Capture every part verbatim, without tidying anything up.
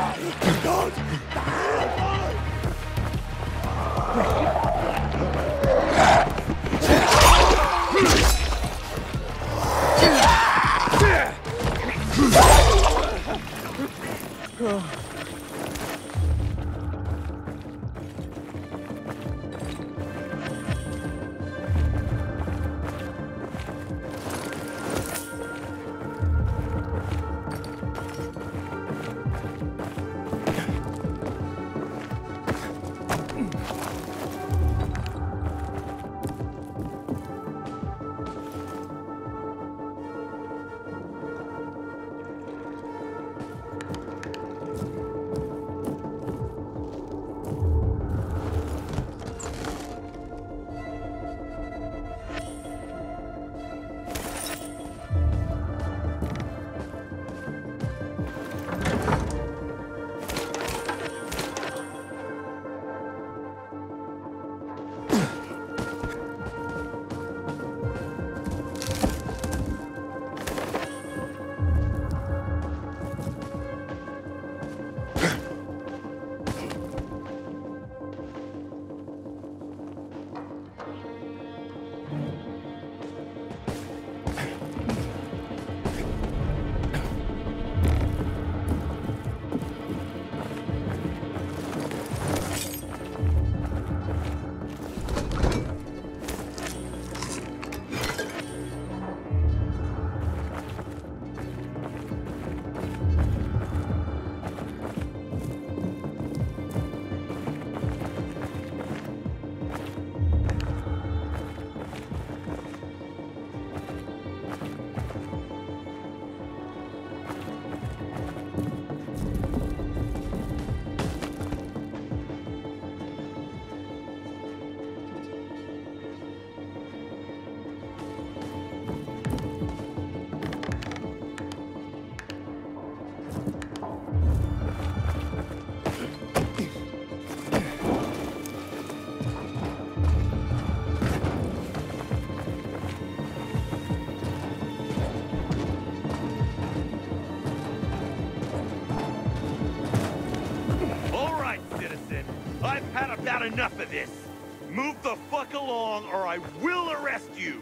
Had enough of this. Move the fuck along or I will arrest you.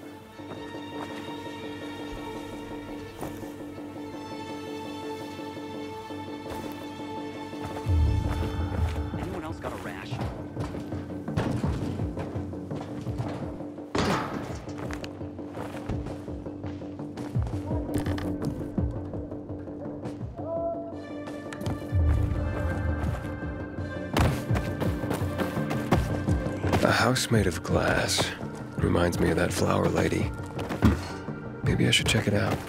Anyone else got a rash? A house made of glass. Reminds me of that flower lady. Maybe I should check it out.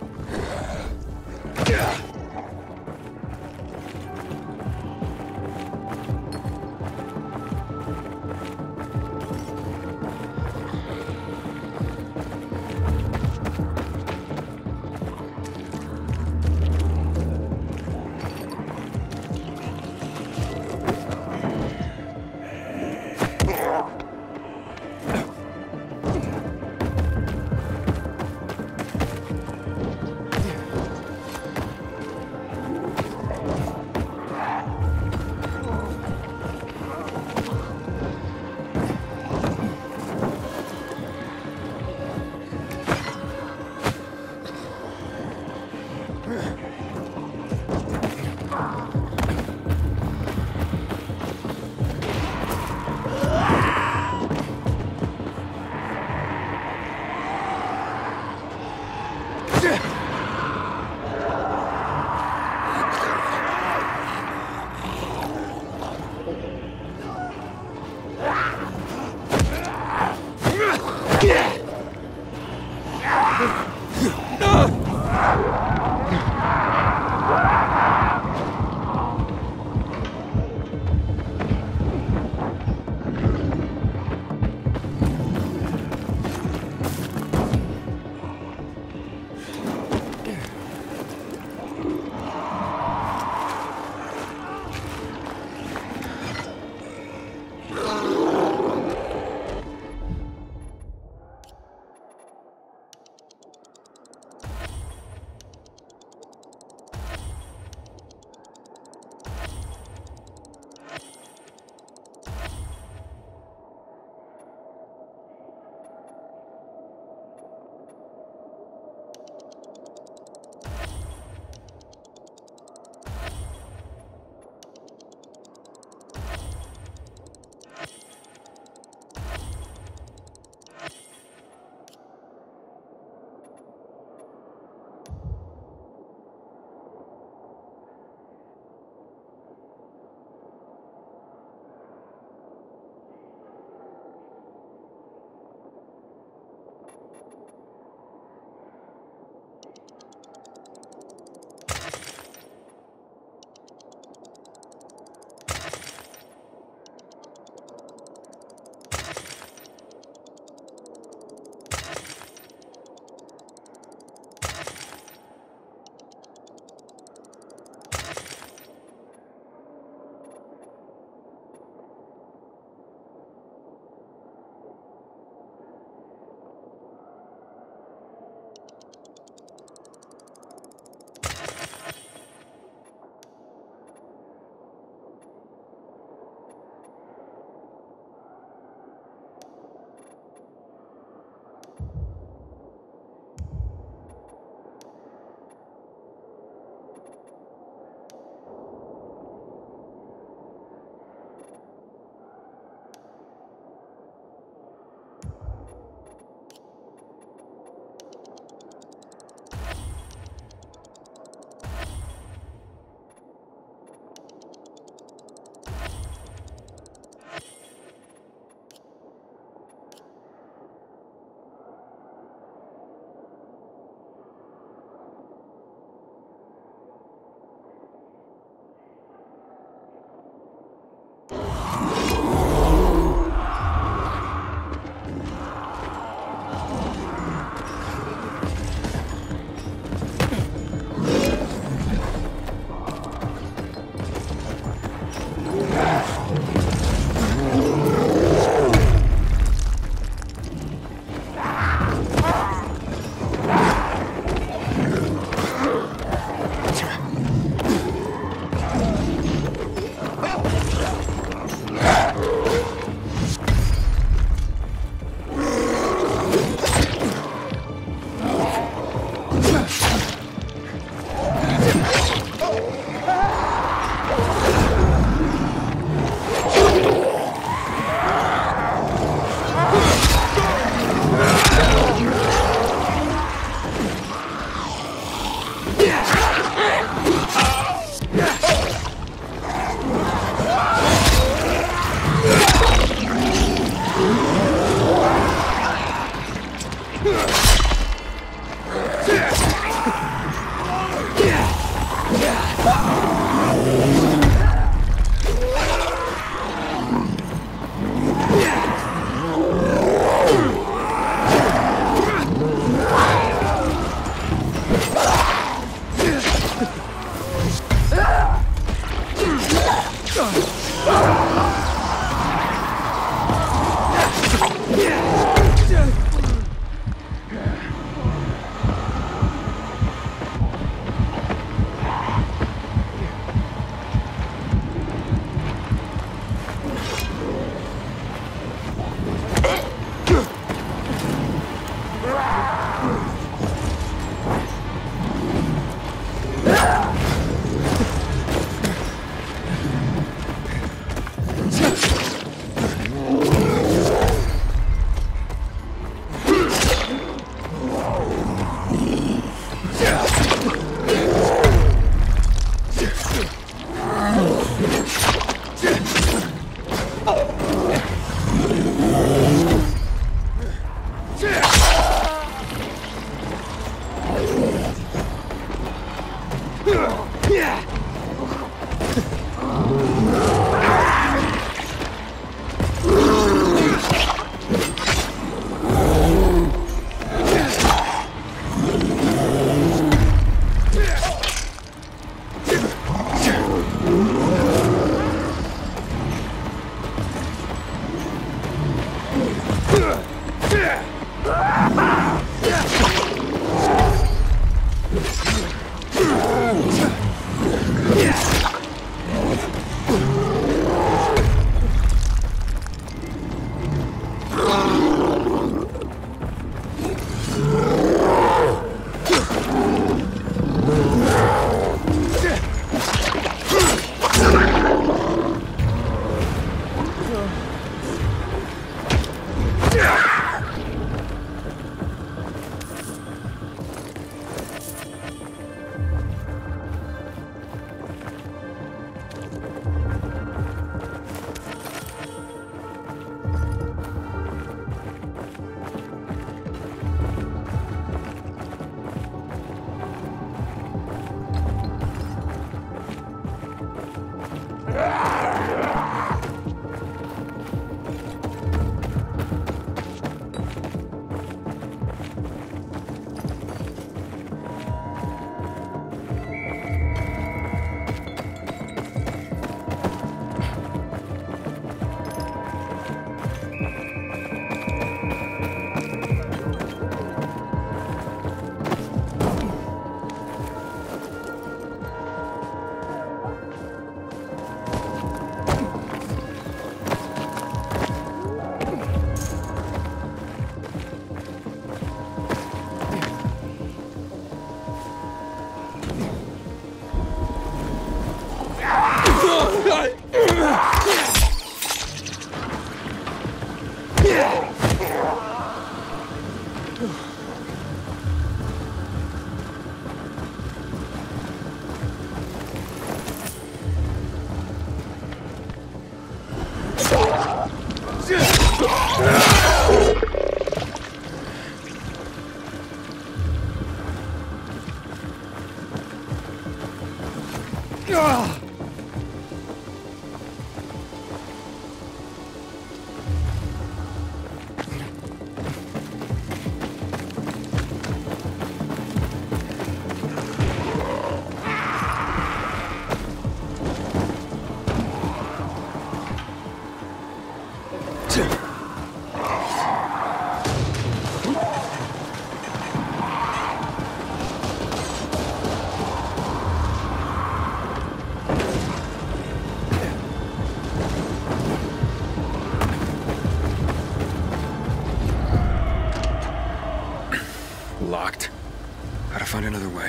Locked. Gotta find another way.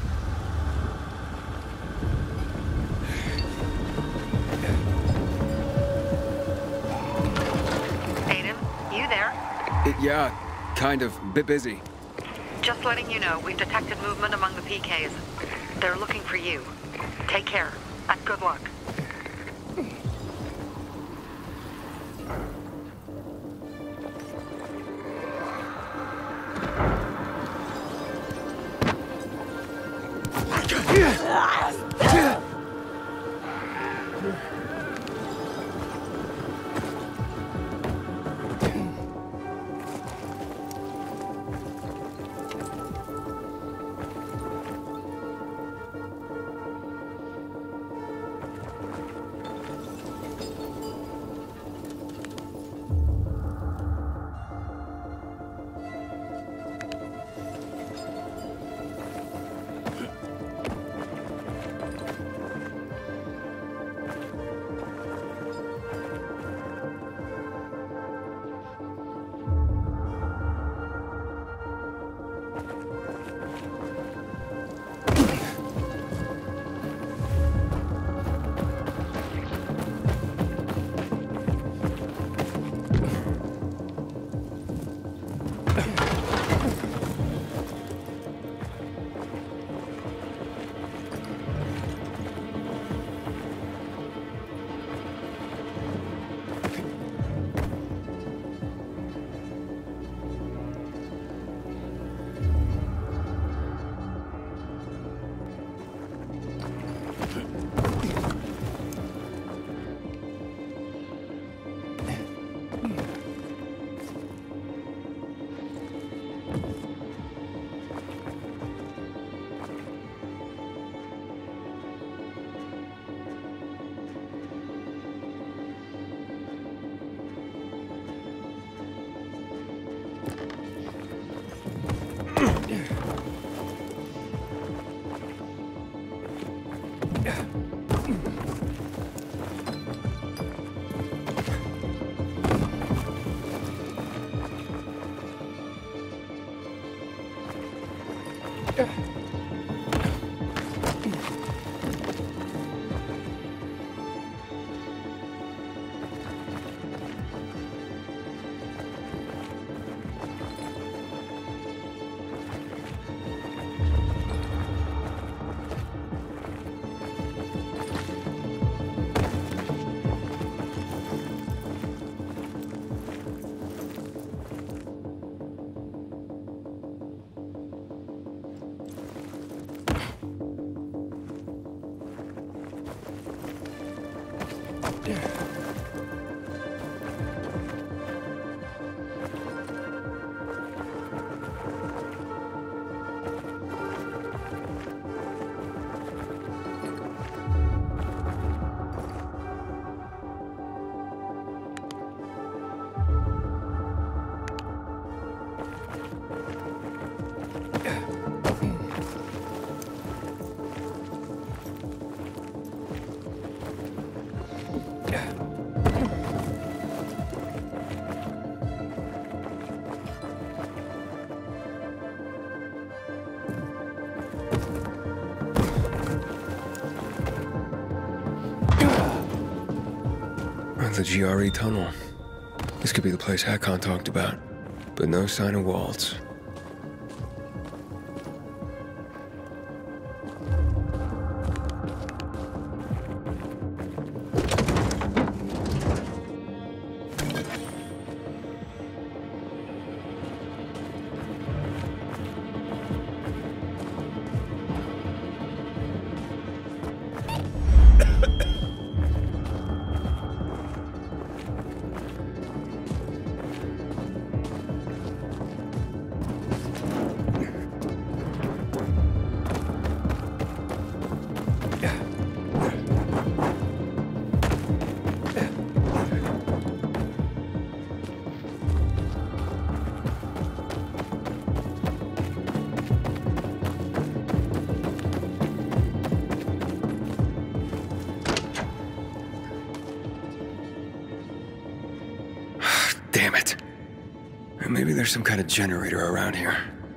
Aiden, you there? It, yeah, kind of. Bit busy. Just letting you know, we've detected movement among the P Ks. They're looking for you. Take care, and good luck. The G R E tunnel. This could be the place Hakon talked about, but no sign of Waltz. Damn it. Maybe there's some kind of generator around here.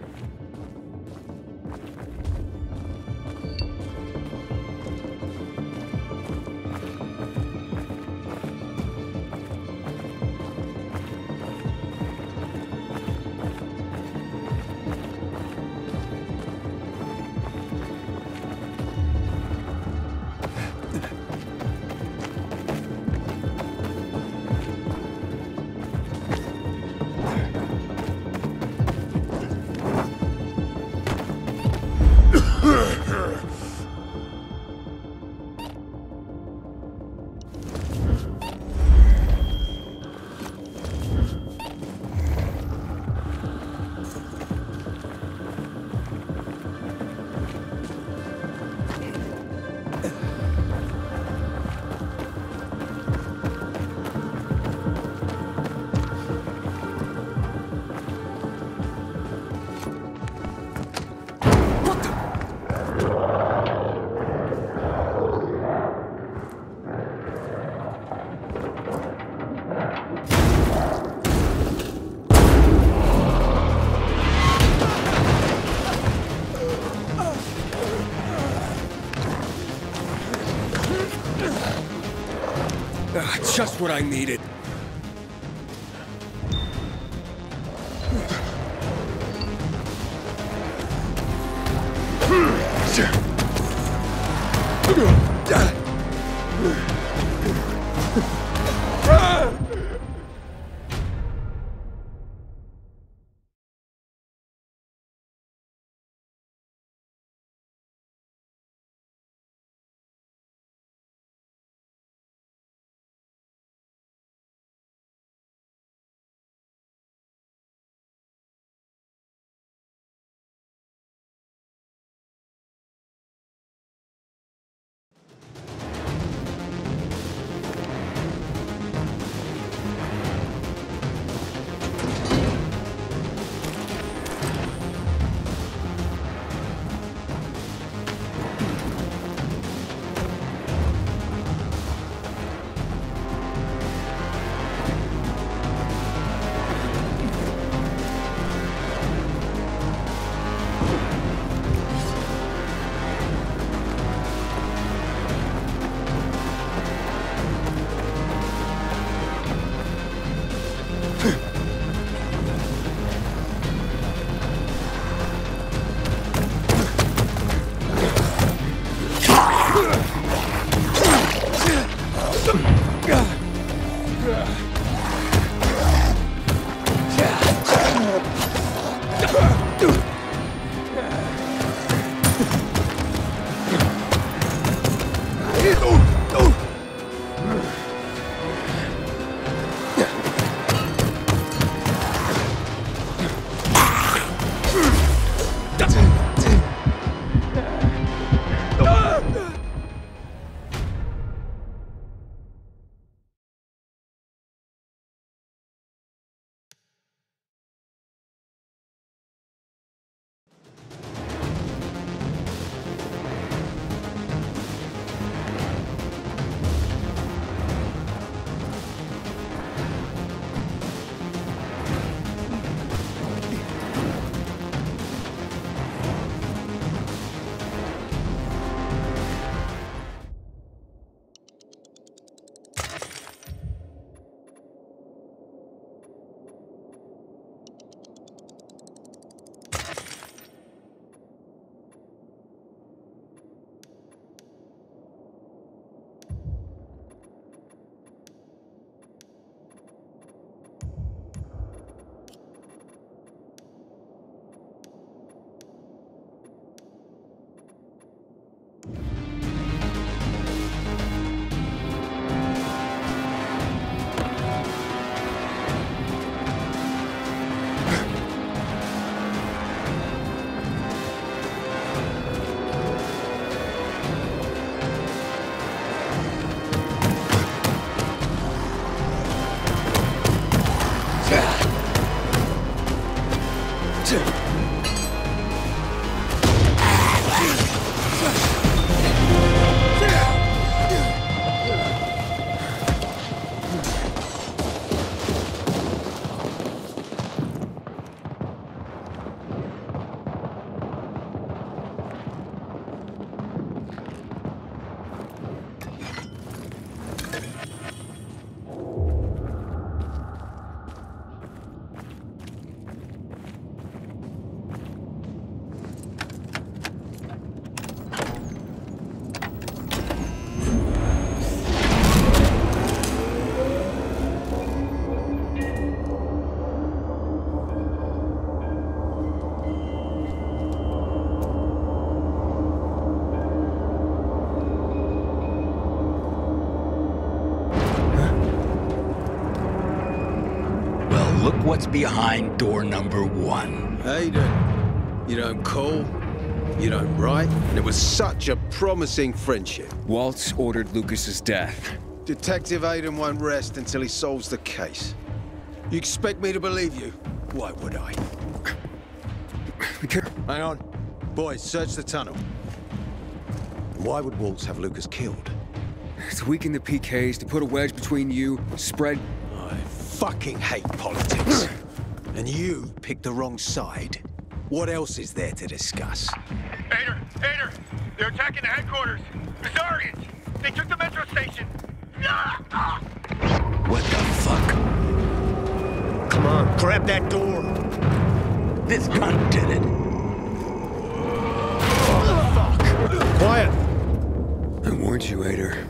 Ah, just what I needed. What's behind door number one? Aiden, you don't call, you don't write, and it was such a promising friendship. Waltz ordered Lucas's death. Detective Aiden won't rest until he solves the case. You expect me to believe you? Why would I? Hang on. Boys, search the tunnel. Why would Waltz have Lucas killed? To weaken the P Ks, to put a wedge between you, spread... I fucking hate politics. And you picked the wrong side. What else is there to discuss? Ader! Ader! They're attacking the headquarters! Bizarrians! They took the metro station! What the fuck? Come on, grab that door! This cunt did it. Oh, fuck! Quiet! I warned you, Ader.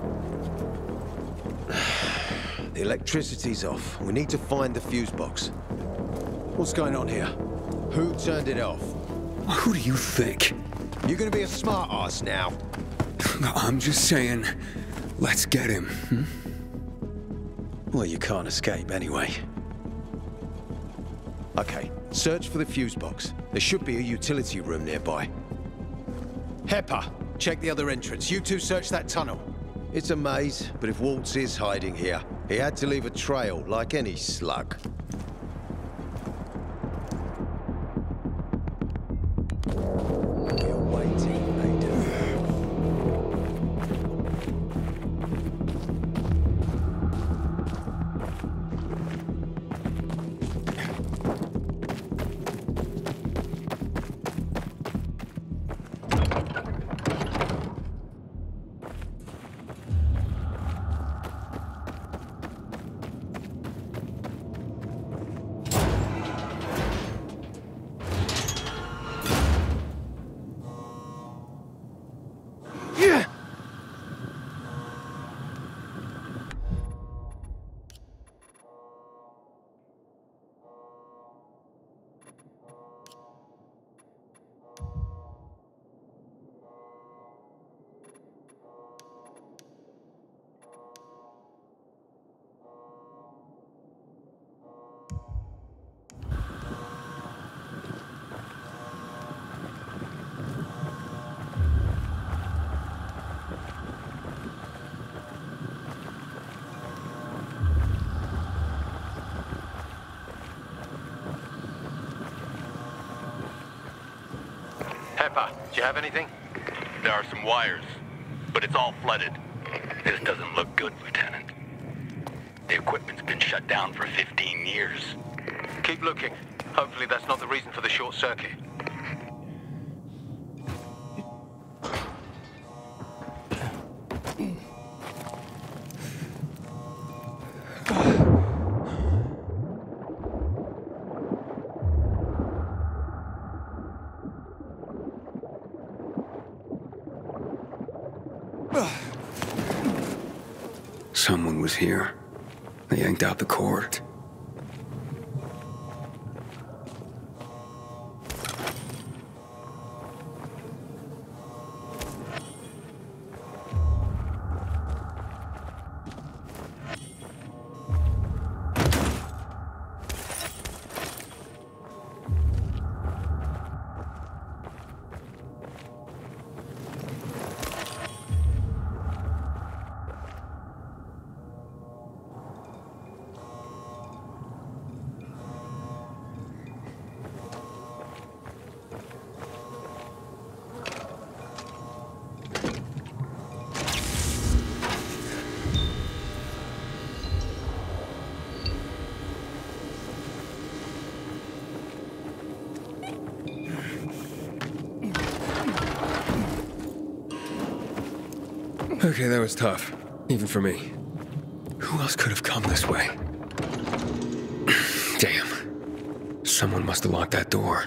The electricity's off. We need to find the fuse box. What's going on here? Who turned it off? Who do you think? You're gonna be a smart ass now. I'm just saying, let's get him. Hmm? Well, you can't escape anyway. Okay, search for the fuse box. There should be a utility room nearby. Hepper, check the other entrance. You two search that tunnel. It's a maze, but if Waltz is hiding here, he had to leave a trail like any slug. We're waiting, Aiden. Do you have anything? There are some wires, but it's all flooded. This doesn't look good, Lieutenant. The equipment's been shut down for fifteen years. Keep looking. Hopefully that's not the reason for the short circuit. Someone was here. They yanked out the cord. Okay, that was tough. Even for me. Who else could have come this way? Damn. Someone must have locked that door.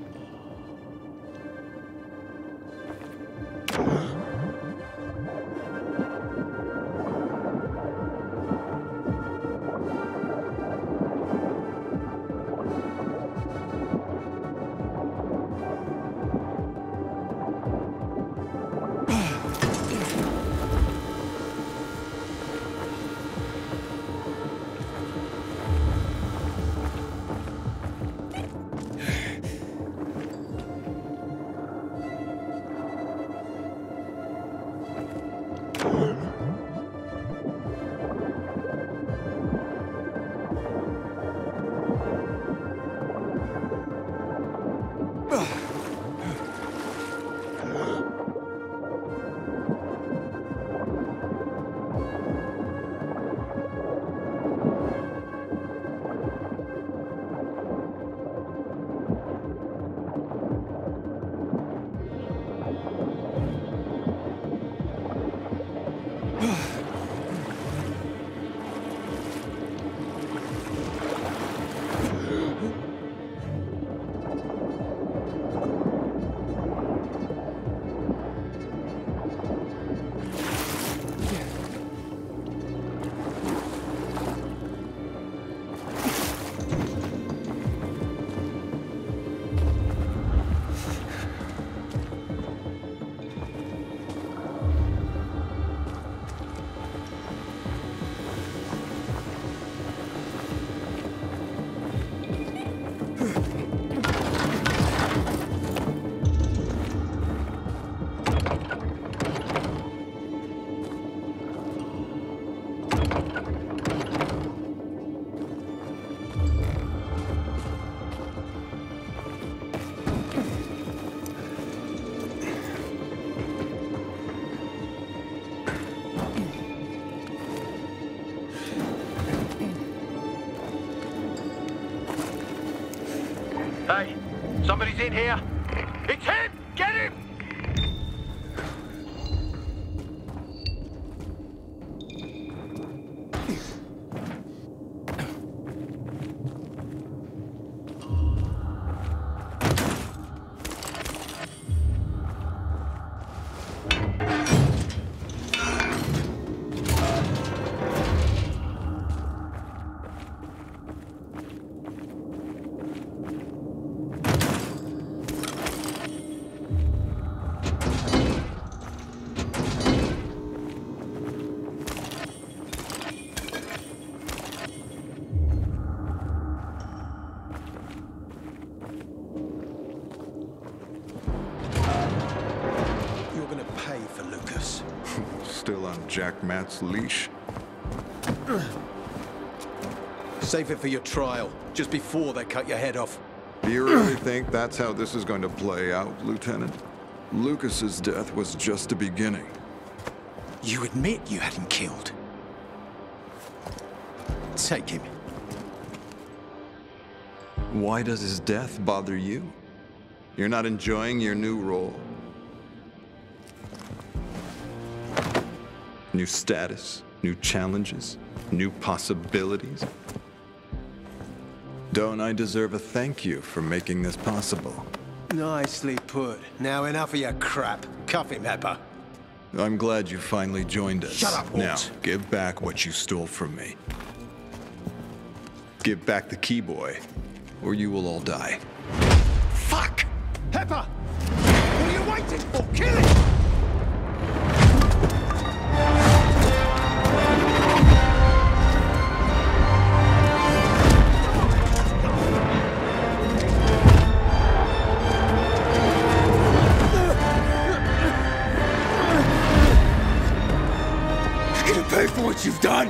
Hey, somebody's in here. It's him! Get him! Still on Jack Matt's leash. Save it for your trial, just before they cut your head off. Do you really think that's how this is going to play out, Lieutenant? Lucas's death was just a beginning. You admit you had him killed. Take him. Why does his death bother you? You're not enjoying your new role? New status, new challenges, new possibilities. Don't I deserve a thank you for making this possible? Nicely put. Now enough of your crap. Cuff him, Hepper. I'm glad you finally joined us. Shut up, Now, Walt. give back what you stole from me. Give back the key boy, or you will all die. Fuck! Hepper! What are you waiting for? Kill him! Pay for what you've done!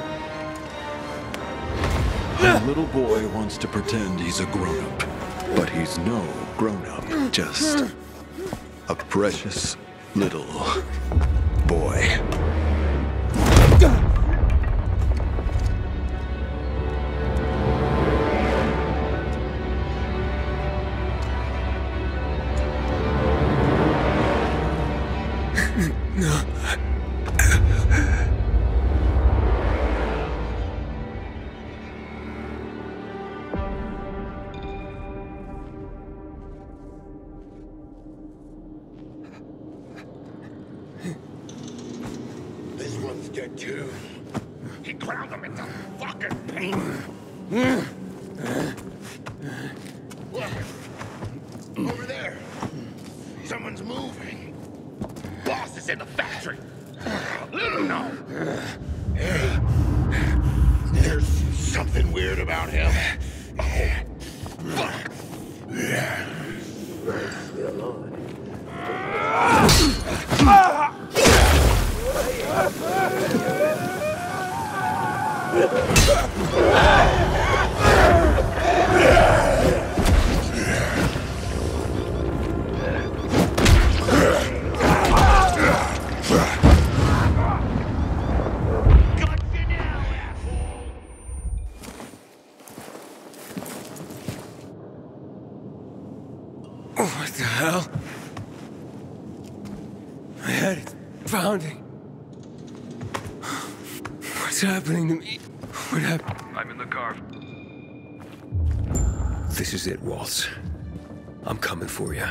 The little boy wants to pretend he's a grown-up, but he's no grown-up, just a precious little boy. This one's dead too. He ground him into fucking paint. Look, over there. Someone's moving. Boss is in the factory. Let him know. Hey, there's something weird about him. Oh, fuck. What the hell? My head is pounding. What's happening to me? What happened? I'm in the car. This is it, Waltz. I'm coming for you.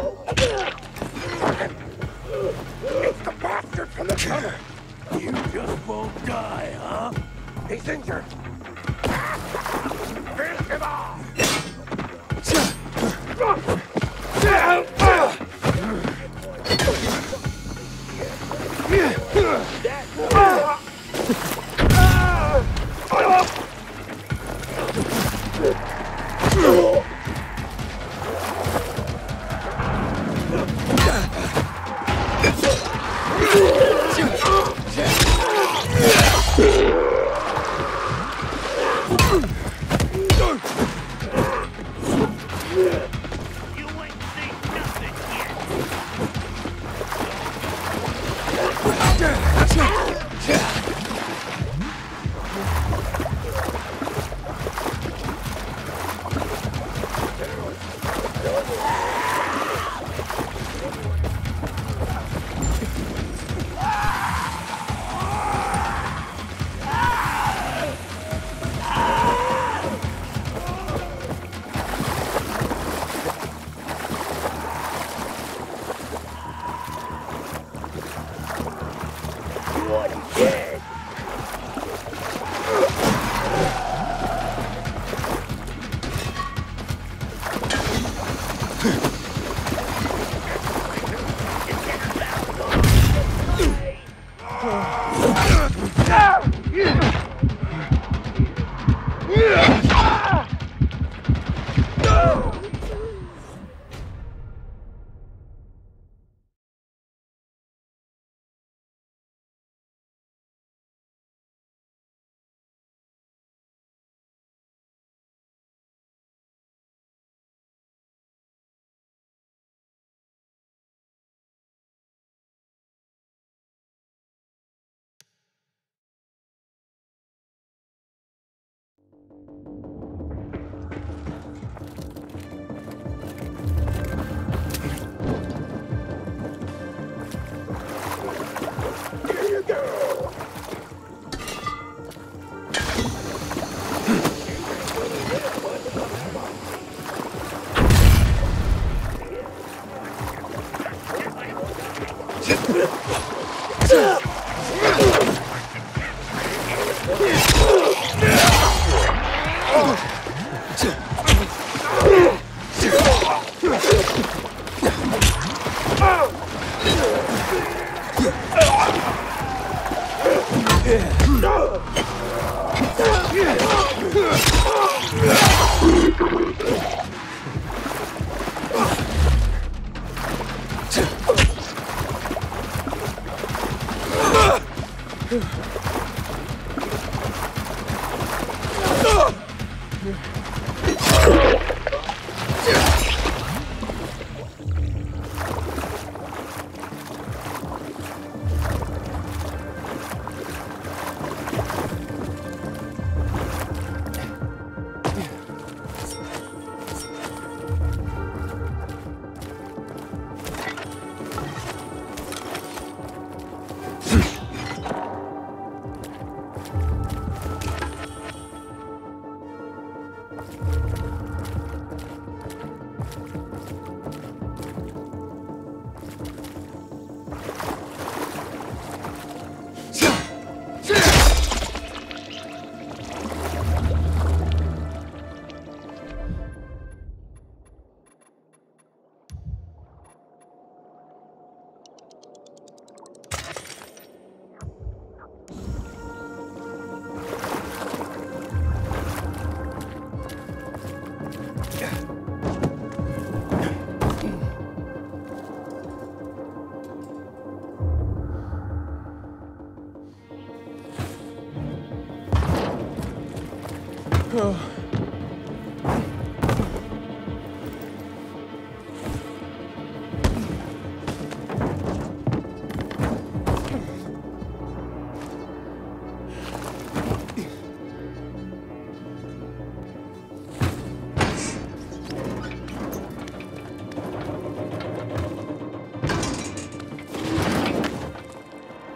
It's the bastard from the tunnel! You just won't die, huh? He's injured! Finish him off!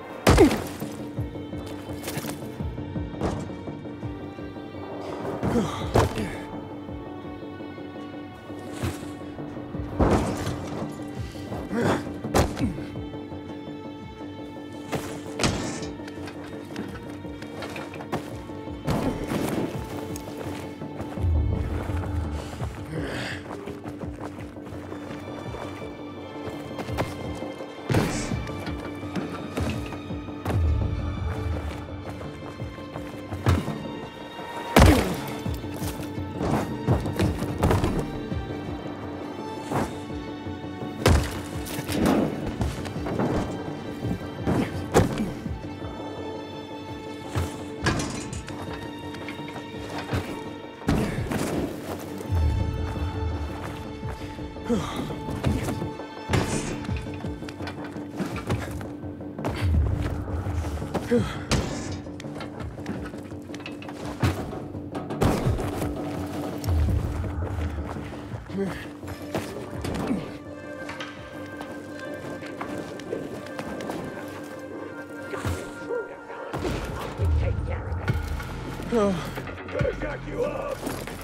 Oh. Gonna jack you up!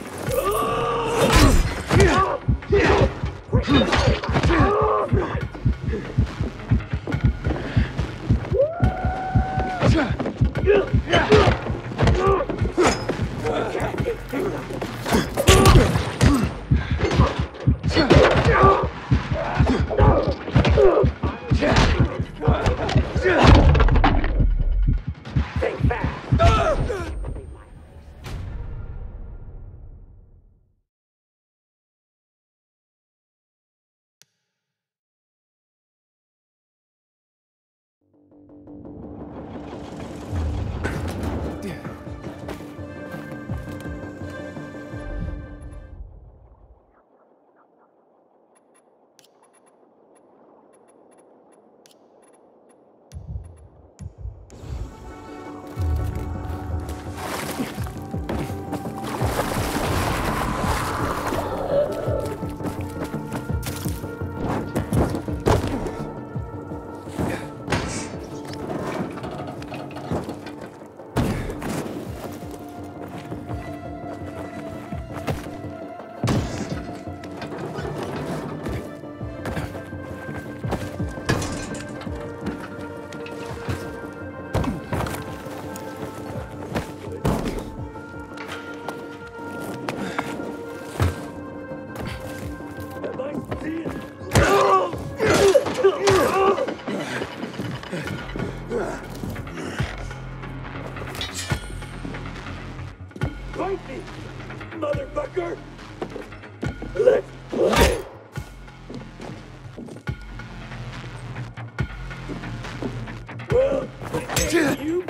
Fight me, motherfucker! Let's play! Well, you...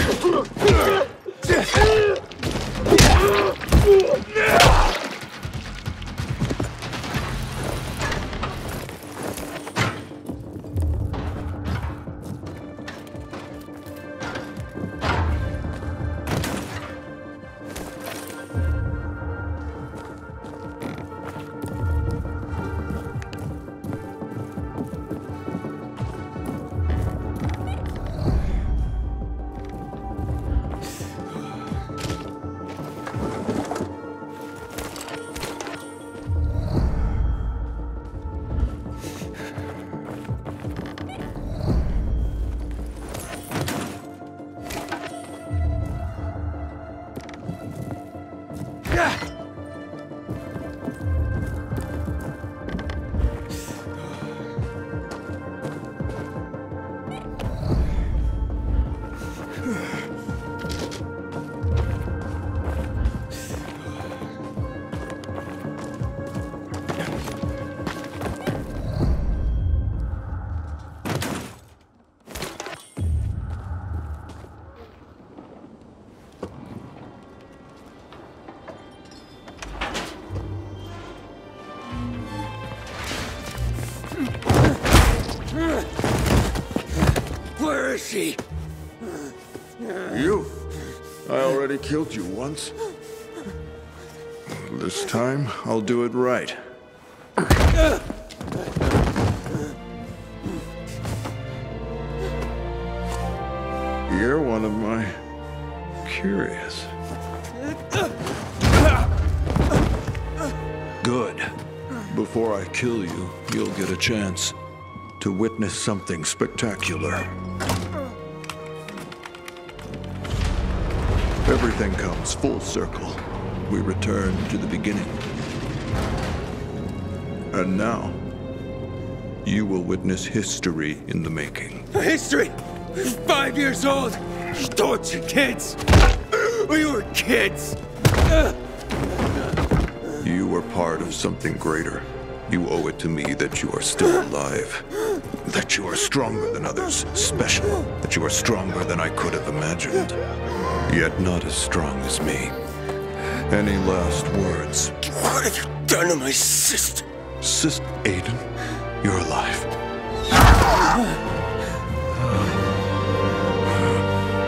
Where is she? You? I already killed you once. This time, I'll do it right. You're one of my curious. Good. Before I kill you, you'll get a chance to witness something spectacular. Everything comes full circle. We return to the beginning. And now, you will witness history in the making. History? Five years old? You tortured kids! We were kids! You were part of something greater. You owe it to me that you are still alive. That you are stronger than others, special. That you are stronger than I could have imagined. Yet not as strong as me. Any last words? What have you done to my sister? Sister Aiden, you're alive.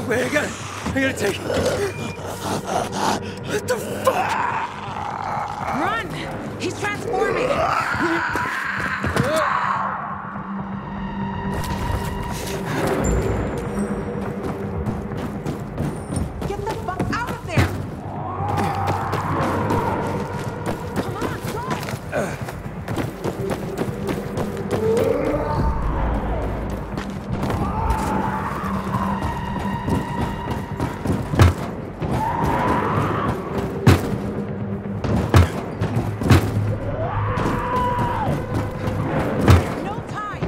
Wait, I gotta... I gotta take... What the fuck? Run! He's transforming! Get the fuck out of there! Come on, go! No time!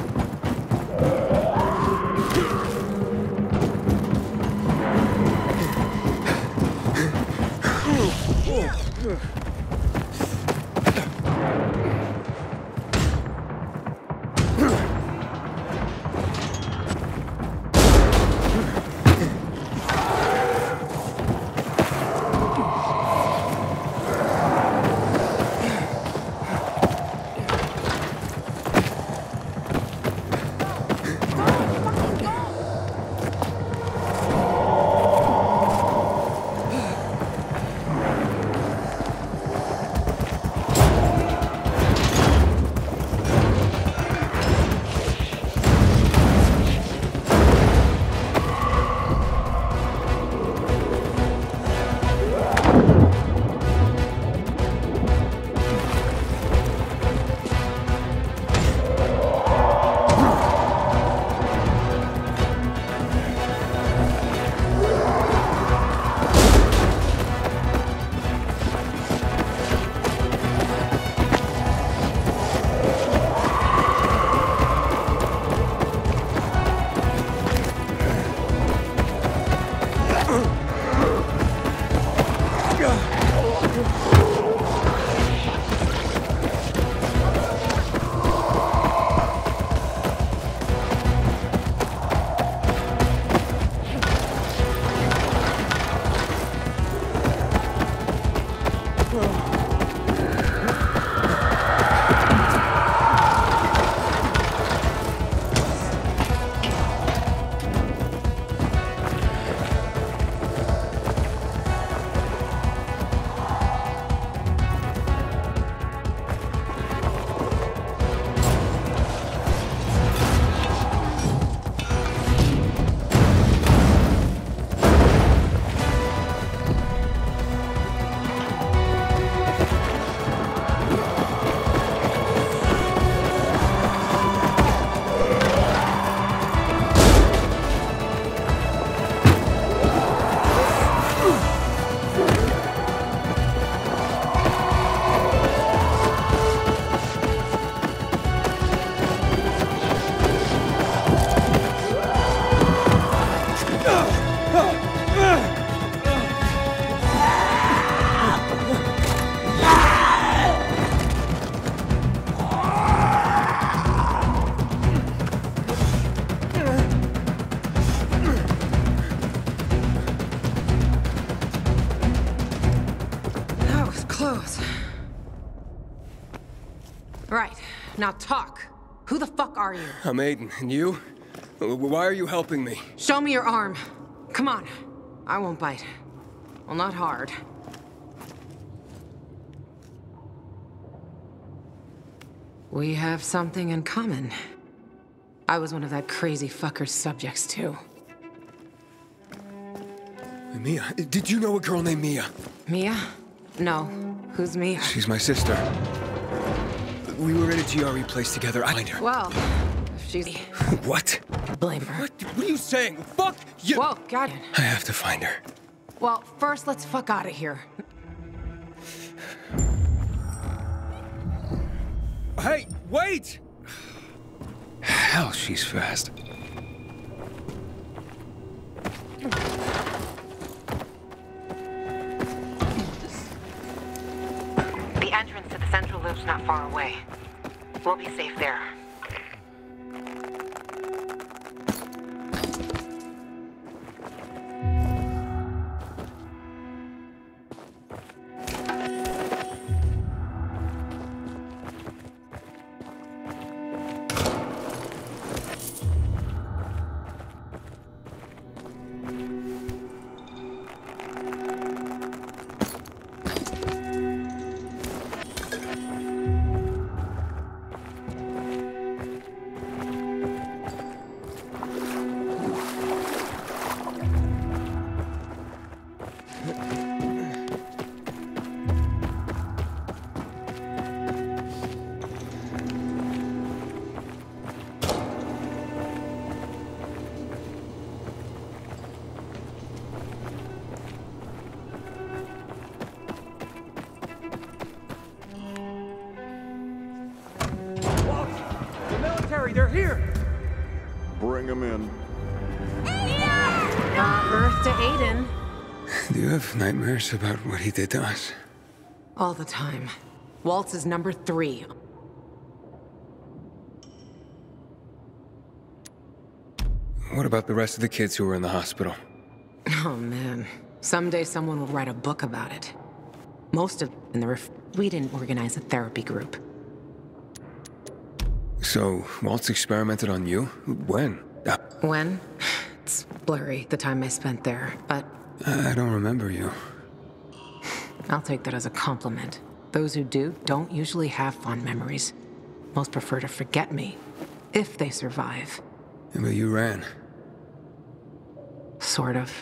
Right. Now talk. Who the fuck are you? I'm Aiden, and you? Why are you helping me? Show me your arm. Come on. I won't bite. Well, not hard. We have something in common. I was one of that crazy fucker's subjects, too. Mia? Did you know a girl named Mia? Mia? No. Who's Mia? She's my sister. We were at a G R E place together. I find her. Well, if she's... What? Blame her. What? What are you saying? Fuck you! Whoa, God. I have to find her. Well, first, let's fuck out of here. Hey, wait! Hell, she's fast. The entrance to the central loop's not far away. We'll be safe there. they're here! Bring him in. Uh, Earth to Aiden. Do you have nightmares about what he did to us? All the time. Waltz is number three. What about the rest of the kids who were in the hospital? Oh, man. Someday someone will write a book about it. Most of in the ref- we didn't organize a therapy group. So, Waltz experimented on you? When? Uh, When? It's blurry, the time I spent there, but I don't remember you. I'll take that as a compliment. Those who do don't usually have fond memories. Most prefer to forget me, if they survive. Yeah, but you ran. Sort of.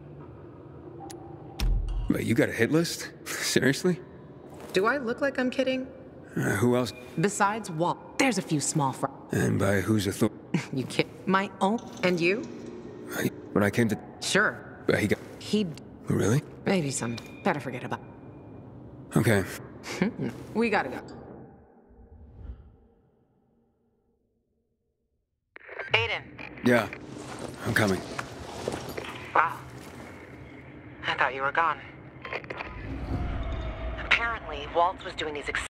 But you got a hit list? Seriously? Do I look like I'm kidding? Uh, who else? Besides Walt, there's a few small fr- And by whose authority? You kid. My own. And you? When I came to... Sure. Uh, he got... He'd. Really? Maybe some. Better forget about. Okay. We gotta go. Aiden. Yeah. I'm coming. Wow. I thought you were gone. Apparently, Waltz was doing these ex-